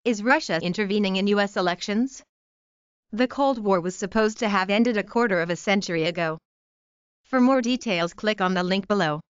Is Russia intervening in U.S. elections? The Cold War was supposed to have ended a quarter of a century ago. For more details, click on the link below.